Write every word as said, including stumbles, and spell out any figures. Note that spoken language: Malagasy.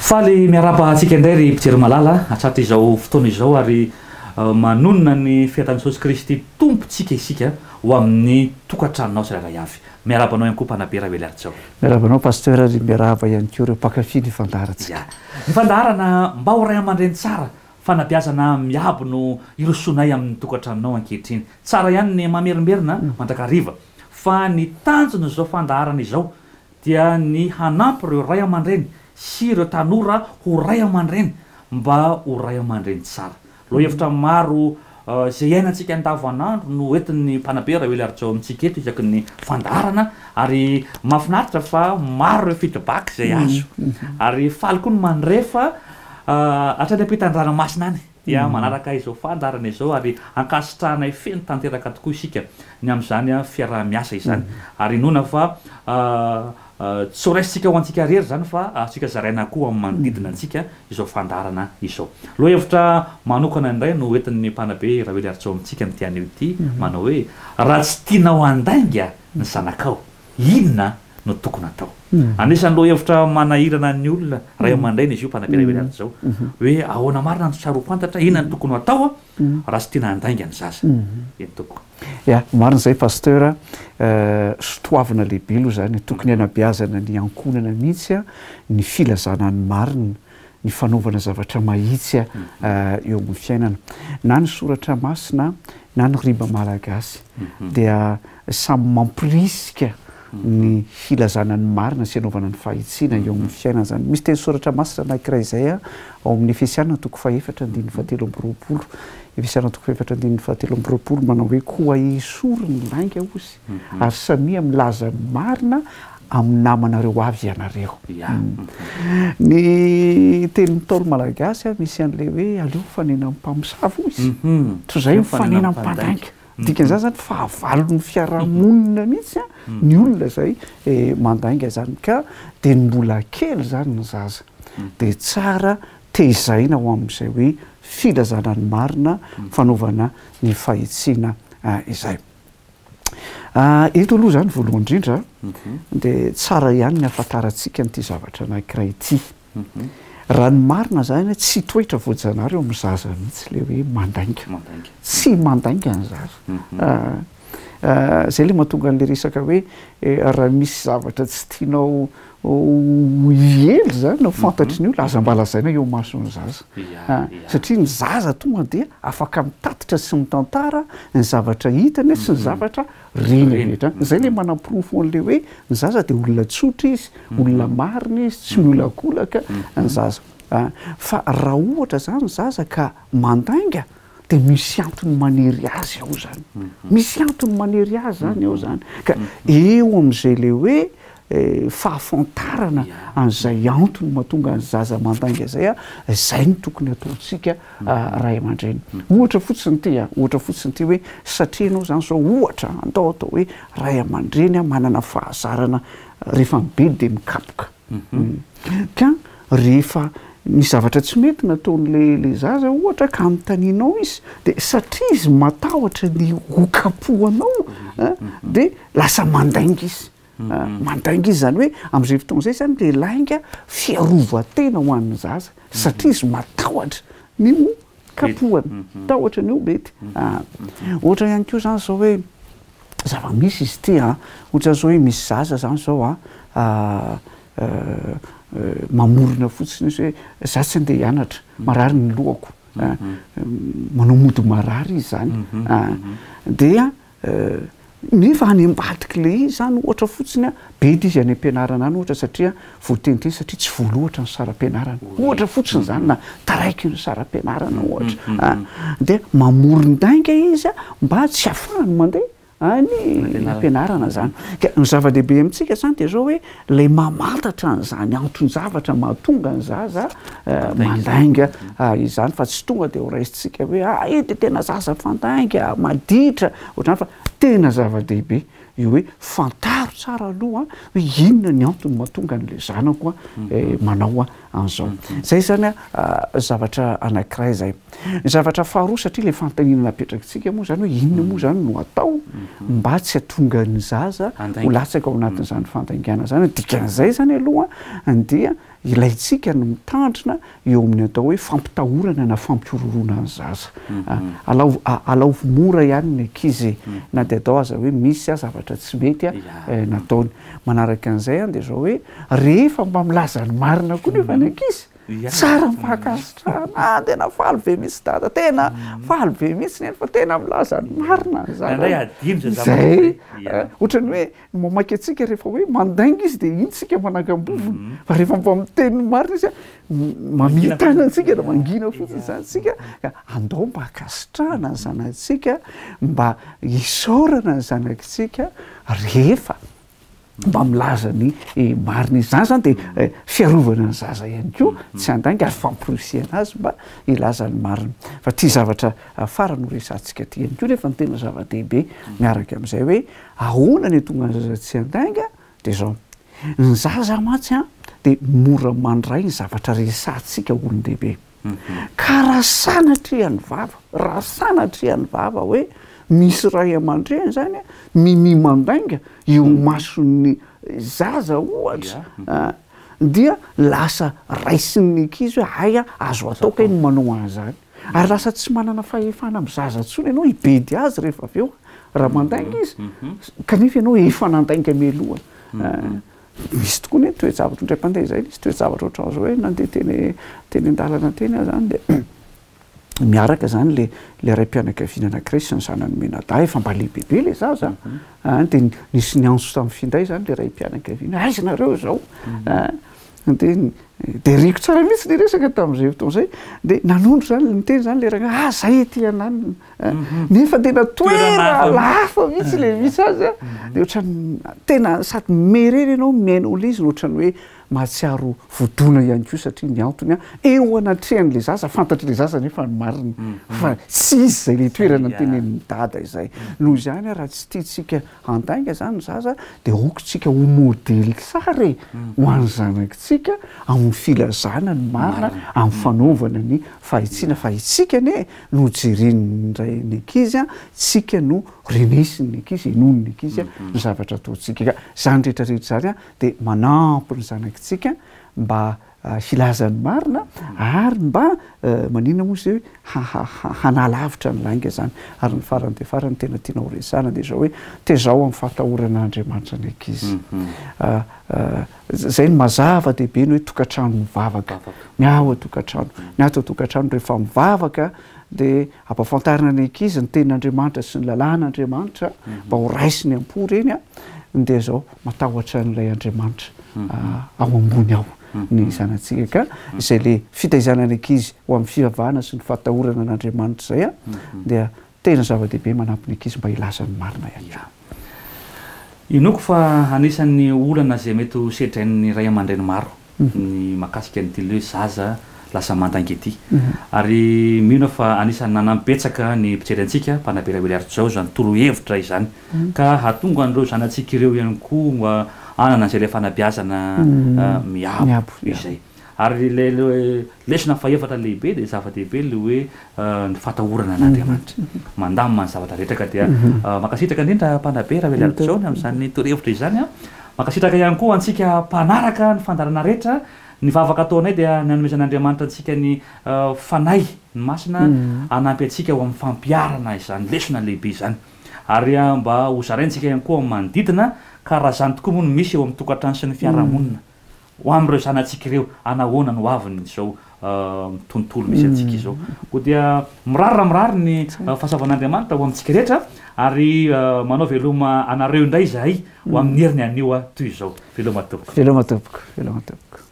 faly miaraba antsika indray ry mpijery malala atratra izao fotoana izao ary manonona ny fiatan'i Jesosy Kristy tompontsika isika ho amin'ny tokantranonao tsirairay avy. Miarabanao ihany koa mpanabe raha Veliaritsao. Miarabanao pasteur ary miaraba ihany koa ireo mpakafy ny fandaharantsika. Ny fandaharana mba ho ray aman-dreny tsara fanabeazana miabo no irosonay amin'ny tokantranonao ankehitriny. Tsara ihany ny mamerimberina mandrakariva fa ny tanjona zao fandaharana izao dia ny hanampy ireo ray aman-dreny sy ireo tanora ho ray aman-dreny mba ho ray aman-dreny tsara. Lo hevitra maro izay iainantsika andavanandro no entin'ny mpanabe raha Veliaritsao amintsika eto isaky ny fandaharana ary mahafinaritra fa maro ireo feedback izay azo ary faly koa ny mandrefa hatrany ampitan-dranomasina any dia manaraka izao fandaharana izao ary ankasitrahanay feno tanteraka tokoa isika ny amin'izany fiaraha-miasa izany ary inona fa tsy ho raisitsika ho antsika rery zany fa atsika zaraina koa amin'ny manodidina antsika izao fandaharana izao. Loha hevitra manokana indray no entin'ny mpanabe raha Veliaritsao amintsika ny tian'io ity manao hoe raha tsy tianao andainga ny zanakao inona no tokony atao. Anisan'ny loha hevitra manahirana ny olona ray aman-dreny izy io mpanabe raha Veliaritsao hoe ahoana marina ny tsaro-pantatra inona no tokony atao raha tsy tiana andainga ny zaza eny tokony. Ya, marina izay pasteur sotoavana lehibe aloha zany tokony hanabeazana ny ankonana mihitsy ny filazana ny marina ny fanaovana zavatra mahitsy eo amin'ny fiainana na ny soratra masina na ny riba malagasy dia samy mampirisika ny filazana ny marina sy anaovana ny fahitsiana eo amin'ny fiainana zany. Misy teny soratra masina anankiray izay ao amin'ny Efesiana toko fahaefatra andininy fahatelo amby roapolo Efesiana toko fahaefatra andininy fahatelo amby roapolo manao hoe koa esory ny lainga ozy ary samia milaza ny marina amin'ny namanareo avy ianareo. Ny teny Ntaolo malagasy misy an'ilay hoe aleo mifanena mpamosavy izy toy izay mifanena mpandainga. Dikan'izany zany fahavalon'ny fiarahamonina mihitsy ny olona izay mandainga zany ka dia mbola kely zany ny zaza dia tsara tehizaina ho amin'izay hoe filazana ny marina fanaovana ny fahitsiana izay. Eto aloha zany voalohany indrindra dia tsara ihany ny ahafantarantsika n'ity zavatra anankiray ity. Raha ny marina zany tsy toetra voajanahary eo amin'ny zaza mihitsy le hoe mandainga tsy mandainga ny zaza. Zay le mahatonga an'le resaka hoe raha misy zavatra tsy tianao ihely zany no fantatry ny olona aza mba lazaina eo mason'ny zaza satria ny zaza tonga dia afaka mitatitra sy mitantara ny zavatra hitany sy ny zavatra rehetra. Zay le manam-pirofo an'le hoe ny zaza dia olona tsotra izy, olona marina izy, tsy miolakolaka ny zaza. Fa raha ohatra zany ny zaza ka mandainga dia misy antony manery azy ao zany. Misy antony manery azy zany ao zany. Ka eo amin'izay le hoe fahafantarana an'izay antony mahatonga ny zaza mandainga izay izay ny tokony ataontsika ray aman-dreny. Ohatra fotsiny ity ohatra fotsiny ity hoe satria ianao zany zao ohatra andao atao hoe ray aman-dreny manana fahazarana rehefa mibe dia mikapoka. Ka rehefa ny zavatra tsy mety nataon'le zaza ohatra ka anontanianao izy dia satria izy matahotra ny hokapohanao dia lasa mandainga izy. Mandainga izy zany hoe amin'izay fotoana izay zany le lainga fiarovan-tena ho an'ny zaza satria izy matahotra ny kapohana matahotra ny ho mety. Ohatra ihany koa zany zao hoe zava-misy izy ity ohatra zao hoe misy zaza zany zao mamorona fotsiny izy hoe za tsy andeha hianatra marary ny lohako manao mody marary izy zany dia nefa any ambadika le izy zany ohatra fotsiny be izy any am-pianarana any ohatra satria voateniteny satria tsy voaloatra ny saram-pianarana ohatra fotsiny zany na taraiky ny saram-pianarana ohatra dia mamoron-dainga izy mba tsy hafahany mandeha any ampianarana zany. Ka ny zava-dehibe amintsika zany dia zao hoe lay mamantatra an'izany anton-javatra mahatonga ny zaza mandainga izany fa tsy tonga dia ho raisitsika hoe ah e dia tena zaza fandainga maditra ohatrany fa tena zava-dehibe io hoe fantaro tsara aloha hoe inona ny antony mahatonga an'le zanako manao an'izao. Zay zany zavatra anankiray zay. Ny zavatra faharoa satria le fanontaniana napetrakitsika moa zany hoe inona moa zany no atao mba tsy hahatonga ny zaza ho latsaka ao anatin'izany fandaingana zany. Dikan'izay zany aloha dia ilayntsika no mitandrina eo amin'ny atao hoe fampitahorana na fampiororona ny zaza alao alao mora ihany ny ankizy na dia atao aza hoe misy a zavatra tsy mety a nataony manaraka an'izay a dia zao hoe rehefa mba milaza ny marina koa nefa ny ankizy tsara mpahakasitrana tena faly be mihitsy dada tena faly be mihitsy neny fa tena milaza ny marina zay ohatrany hoe mamaky atsika rehefa hoe mandainga izy dia intsika manakambovony fa rehefa mba miteny marina izy a mamitana antsika da mangina fotsiny zany tsika ka andao mba hakasitrahana ny zanatsika mba isaorana ny zanakitsika rehefa mba milaza ny marina izy zany zany dia fiarovana ny zaza ihany koa tsy andainga ary fampirosiana azy mba ilaza ny marina fa tia zavatra farany ho resantsika ty ihany koa nefa ny tena zava-dehibe miaraka amin'izay hoe ahoana ny tonga ny zaza tsy andainga dia zao ny zaza matsy a dia mora mandray ny zavatra resantsika olon-dehibe ka raha sanatrehany vava raha sanatrehany vava hoe misy ray aman-dreny zany mimi mandainga eo mason'ny zaza ohatra dia lasa raisin'ny ankizy hoe aya azo ataoka iny manao an'izany ary lasa tsy manana fahefana amin'ny zaza tsony ianao hibedy azy rehefa avy eo raha mandainga izy kanefa ianao efa nandainga mialohany misy tokoa ny toejavatra ndray mpandeha zay misy toejavatra ohatran'izao hoe nandeha teny teny an-dalana teny zany dia miaraka zany le le ray mpianakaviana anankiray sy ny zanany menada efa mba lehibebe le zaza dia nisy nianso tamin'ny finday zany le ray mpianakaviana aiza nareo zao dia dia riko tsara mihitsy le resaka tamin'izay fotoana izay dia nanondro zany niteny zany le ragna ah zay ety anany nefa tena toera lafa mihitsy le misy azy a dia ohatrany tena sady mereny ianao miaina olo izy ohatrany hoe mahatsiaro vodona ihany koa satria ny antony a eo anatrehan'le zaza fantatry le zaza nefa ny marina fa tsy izy zay le toerana tenen'ny dada izay noho izany a raha tsy tiatsika andainga zany ny zaza dia okotsika ho modely tsara e ho any zanakitsika amin'ny filazana ny marina amin'ny fanaovana ny fahitsiana fa itsika ne no jerenindray ny ankizy a tsika no renesin'ny ankizy enon'ny ankizy a ny zavatra ataotsika ka zany rehetrarehetra zany a dia manampy ny zanakitsika mba hilazany marina ary mba manina moa zay hoe hanalavitra ny lainga zany ary ny farany dia farany tena tiana ho resana dia zao hoe tezao amin'ny fahatahoran'Andriamanitra ny ankizy zay ny mazava dehibe ny hoe tokantrano mivavaka miao tokantrano ny ato tokantrano rehefa mivavaka dia ampafantarina ny ankizy ny tenin'Andriamanitra sy ny lalàn'Andriamanitra mba ho raisiny am-po reny a dia zao matahotra n'ilay Andriamanitra ao ambony ao ny zanatsika ka izay le fitaizanany ankizy ho amin'ny fivavahana sy ny fahatahorana an'Andriamanitra zay a dia tena zava-dehibe manampy ny ankizy mba hilazany marina ihany inoko fa anisan'ny olana zay mety ho setrain'ny ray aman-dreny maro ny makasika ny tyle hoe zaza lasa mandainga ety ary mino fa anisan'ny nanampetsaka ny mpijery antsika mpanabelabelaritra zao zany torohevitra izany ka hatonga an'ireo zanatsika ireo ihany koa anana an'izay le fanabeazana miabo izay ary le lesona faefatra lehibe dia zava-dehibe le hoe ny fatahorana an'Andriamanitra mandamina ny zavatra rehetra ka dia makasitraka indrindra mpanabe raha belaritra zao amin'izany torohevitra izany a makasitraka ihany koa antsika mpanaraka ny fandarana rehetra ny vavaka ataonay dia nanomezan'Andriamanitra antsika ny fanay ny masina anampy antsika ho amin'ny fampiarana izany lesona lehibe izany ary mba ho zaraintsika ihany koa manodidina ka raha zany tokoa moa no misy eo amin'ny tokantrano sy ny fiarahamonina ho amin'ireo zanatsika ireo anahoana no aviny zao tontolo misy antsika izao koa dia mirarira mirary ny fahasavan'Andriamanitra ho amintsika rehetra ary manao veloma anareo indray zahay ho amin'ny heriny anio a toy izao veloma tompoko veloma tompoko veloma tompoko